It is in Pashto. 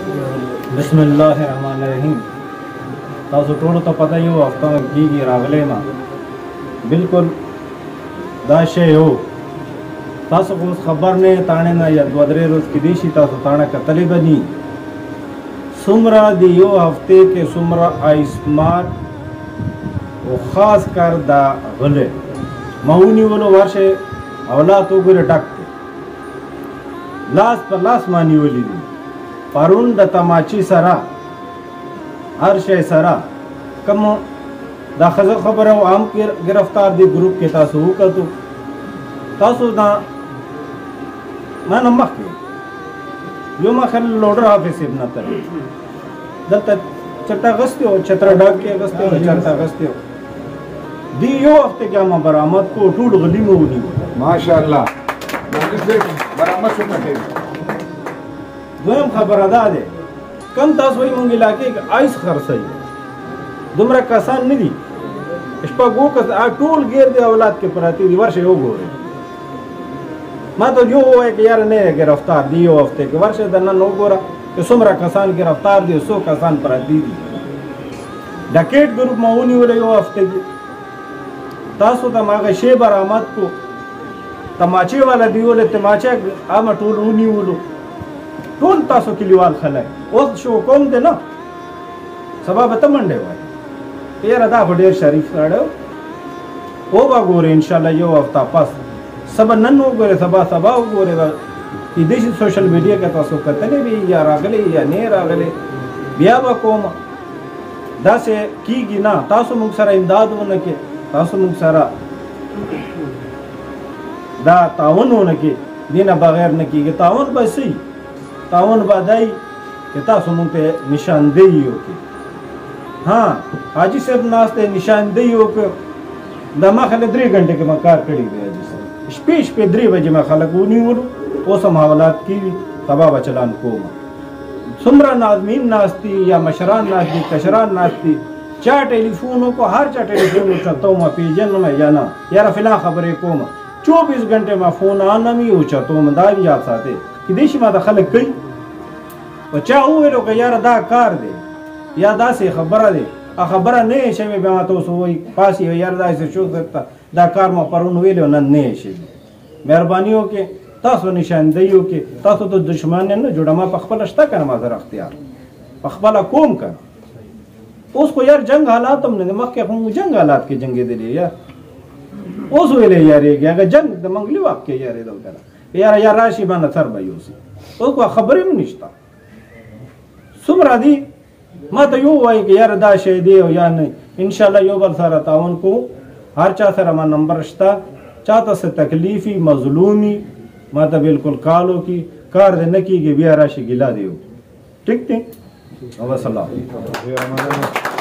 بسم اللہ الرحمن الرحیم. تاسو ټولو ته پته یو هفته کېږي راغلی ما بالکل دا شی هو تاسو خو اوس خبر نه تاڼې نه یا دوه درې ورځې کېدی شي تاسو تاڼه کتلې به ني څومره د یو هفتې کې څومره آیسمارټ او خاص کار دا غلی ما ونیولو ورشه اولاد وګوره ډک دی لاس پر لاس ما نیولي دي پرون د تماچی سره هر شی سره کوم دا ښځه خبره او عام گرفتار دی ګروپ کې تاسو وکړو تاسو دا ما نه مخکې یو مخل لوډر آفیس ابن تر دلته چټه غستې او چتره ډاک کې غستې او چرته غستې دی یو وخت کې ما برآمد کو ټول غلی مو ونی ماشاءالله برآمد شو نه دویم خبره ده کم تاسو وایي مونږ علاقې کې آیس خرڅوي دومره کسان نه دي شپږ اووه کس ټول ګیر دی اولاد کې پراته دي ورشئ وګورئ ما ته یو ووایه که یاره نه ګرفتار دی یو هفته کې ورشئ دننه وګوره چې څومره کسان ګرفتار دي څو کسان پراته دي ډکیټ ګروپ ما ونیولی یو هفته کې تاسو ته ما هغه شی برآمد کو تماچې والا دیولی تماچه عامه ټول ونیولو ټول تاسو کلیوال خلک اوس شو کوم دی نه سبا به ته منډې وایي یاره دا خو ډېر شریف سړی و به ګورې انشاءالله یو هفته پس سبا نن وګورې سبا وګورې کیدای شي سوشل میډیا کې تاسو کتلی وي یا راغلی یا نه راغلی بیا به کوم داسې کېږي نه تاسو موږ سره امداد ونه کې تاسو موږ سره دا تعاون ونه کې دې نه بغیر نه کېږي تعاون به صحیح تعاون به دی چې تاسو موږ ته نشاندهي وکړي ها حاجي صاحب ناست دی نشاندهي وکړو د ما خلک 3 غنټې کې ما کار کړی دی حاجي صاحب شپې 3 بجې ما خلک ونیولو اوس هم حوالات کېږي سبا به چلان کوم څومره ناظمین ناست دي یا مشران ناست دي کشران ناست دي چا ټلیفون وکړو هر چا ټلیفون وچتو ما پیژنم یا نه یاره فلان خبرې کوم 24 غنټې ما فون آنمي اوچتوم دا یاد ساتئ کیدای شي ما د خلک کوي او چا وویلو که یاره دا کار دی یا داسې خبره دی خبره نه یې شوې بیا ما ته اوس ووایي پاس یې یاره داسې شو دا کار ما پرون ویلی نن نه یې شوي مهرباني وکړئ تاسو نشاندهي وکړئ تاسو د دشمن نه جوړه ما په خپله شته که نه ما سره اختیار په خپله کوم که اوس خو یار جنګ حالات هم نه دی مخکې خو جنګ حالات کې جنګېدلي یار اوس ویلی یارېږي هغه جنګ د منګلي وخت کې یارېدل که نه یاره یا راشي باندې سر به یوسي اوس خو خبرې هم نشته څومره دي ما ته یو وایي که یاره دا شی دی او یا نه انشاءالله یو بل سره تعاون کوو هر چا سره ما نمبر شته چاته څه تکلیفي مظلومي ما ته بالکل کال وکړي کار دې نه کېږي بیا راشي ګیله دی ټیک دی او وسلام